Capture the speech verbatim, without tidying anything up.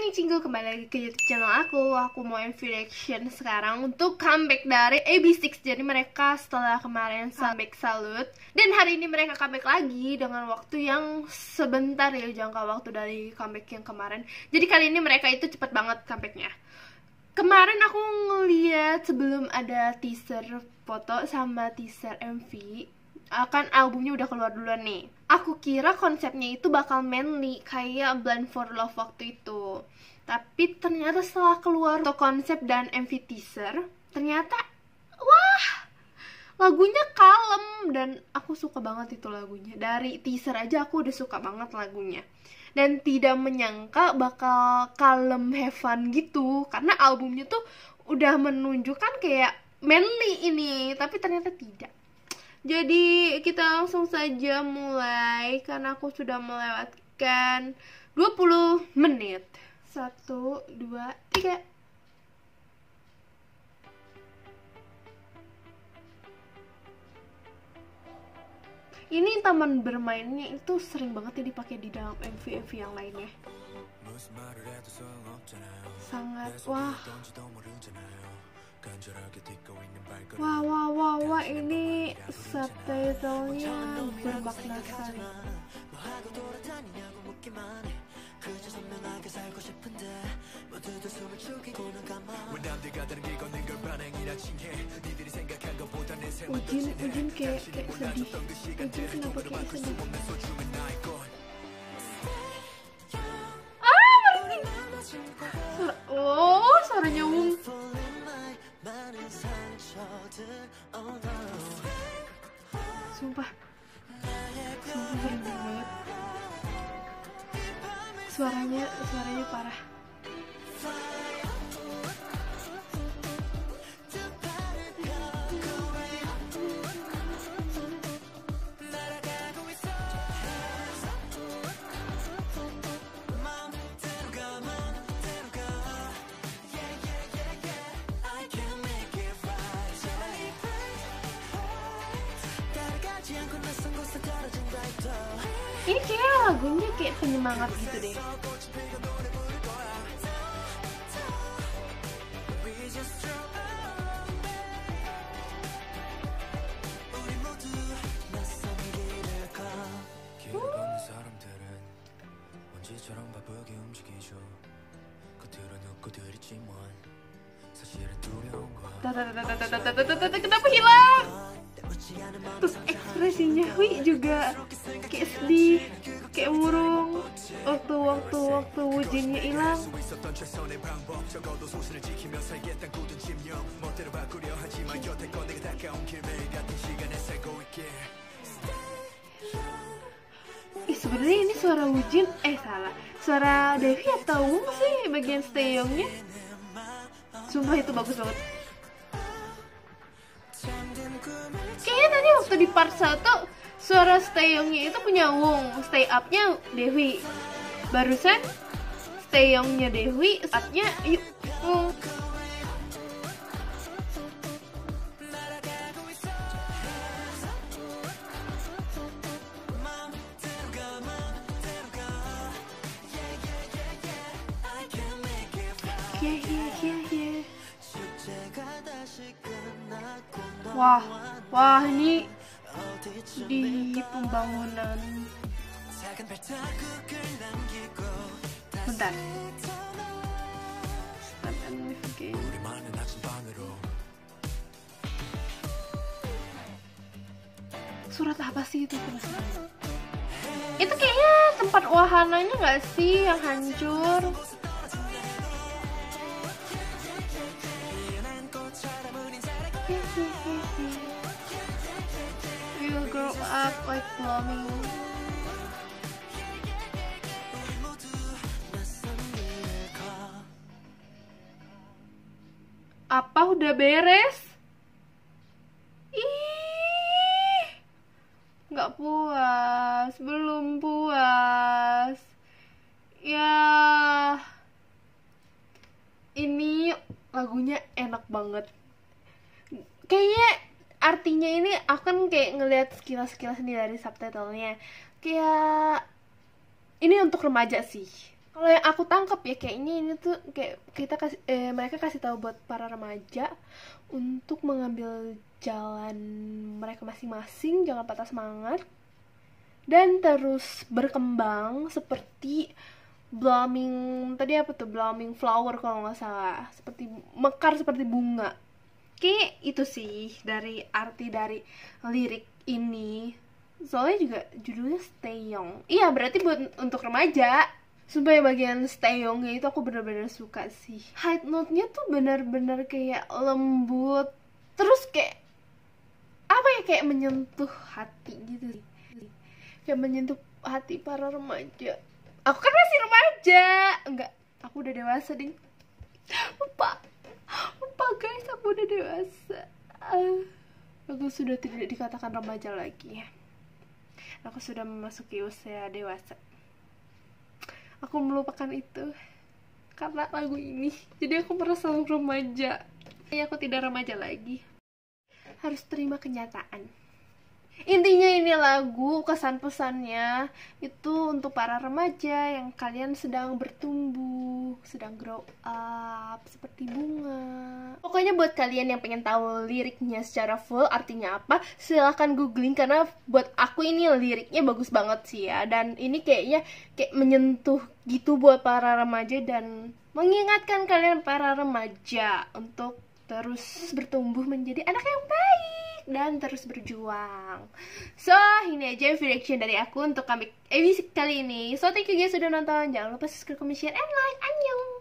Hai Cinggu, kembali lagi ke YouTube channel aku. Aku mau M V reaction sekarang untuk comeback dari A B enam. Jadi mereka setelah kemarin comeback Salute, dan hari ini mereka comeback lagi dengan waktu yang sebentar ya, jangka waktu dari comeback yang kemarin. Jadi kali ini mereka itu cepet banget comebacknya. Kemarin aku ngeliat sebelum ada teaser foto sama teaser M V, akan albumnya udah keluar duluan nih. Aku kira konsepnya itu bakal manly kayak Blind for Love waktu itu. Tapi ternyata setelah keluar foto konsep dan M V teaser, ternyata wah, lagunya kalem dan aku suka banget itu lagunya. Dari teaser aja aku udah suka banget lagunya. Dan tidak menyangka bakal kalem, have fun gitu. Karena albumnya tuh udah menunjukkan kayak manly ini, tapi ternyata tidak. Jadi kita langsung saja mulai karena aku sudah melewatkan dua puluh menit. Satu, dua, tiga. Ini taman bermainnya itu sering banget ya dipakai di dalam M V M V yang lainnya. Sangat wah. Wah, wah, wah, wah, ini subtitlenya bermakna sekali. Ujin, Ujin kayak, kayak sedih. Ujin kenapa kayak sedih? Ah, suara, oh, suaranya Wung. Sumpah, sumpah merinding banget. Suaranya, suaranya parah. Ini kayak lagunya kayak penyemangat gitu deh. Kenapa hilang? Terus ekspresinya Hui juga kayak sedih, kayak murung waktu waktu waktu Wujinnya hilang. Ih, sebenarnya ini suara Wujin, eh salah, suara Devi atau Wung sih bagian Taeyongnya. Sumpah itu bagus banget. Kayaknya tadi waktu di part satu suara Taeyongnya itu punya Wung, stay up-nya Dewi. Barusan Taeyongnya Dewi, up-nya Wung. Yeah, yeah, yeah, yeah. Wah, wah ini di pembangunan. Bentar. Surat apa sih itu? Itu kayaknya tempat wahananya nggak sih yang hancur? We'll grow up like blooming. Apa udah beres? Ih, nggak puas, belum puas. Ya, ini lagunya enak banget. Kayaknya artinya ini akan kayak ngelihat sekilas-sekilas nih dari subtitlenya. Kayak ini untuk remaja sih. Kalau yang aku tangkap ya kayaknya ini tuh kayak kita kasih eh, mereka kasih tahu buat para remaja untuk mengambil jalan mereka masing-masing, jangan patah semangat dan terus berkembang seperti blooming tadi apa tuh blooming flower kalau nggak salah, seperti mekar seperti bunga. Kayak itu sih dari arti dari lirik ini. Soalnya juga judulnya Stay Young. Iya berarti buat untuk remaja. Sumpah ya bagian Stay Young-nya itu aku bener-bener suka sih. High note-nya tuh bener-bener kayak lembut. Terus kayak apa ya, kayak menyentuh hati gitu sih. Kayak menyentuh hati para remaja. Aku kan masih remaja. Enggak, aku udah dewasa ding. Lupa. Lupa guys, aku udah dewasa. Uh, aku sudah tidak dikatakan remaja lagi. Aku sudah memasuki usia dewasa. Aku melupakan itu karena lagu ini. Jadi aku merasa remaja. Ya aku tidak remaja lagi. Harus terima kenyataan. Intinya ini lagu, kesan pesannya itu untuk para remaja yang kalian sedang bertumbuh, sedang grow up seperti bunga. Pokoknya buat kalian yang pengen tahu liriknya secara full artinya apa, silahkan googling karena buat aku ini liriknya bagus banget sih ya. Dan ini kayaknya kayak menyentuh gitu buat para remaja dan mengingatkan kalian para remaja untuk terus bertumbuh menjadi anak yang baik dan terus berjuang. So, ini aja reaction dari aku untuk comeback A B C kali ini. So, thank you guys sudah nonton. Jangan lupa subscribe, comment, share, and like. Annyeong!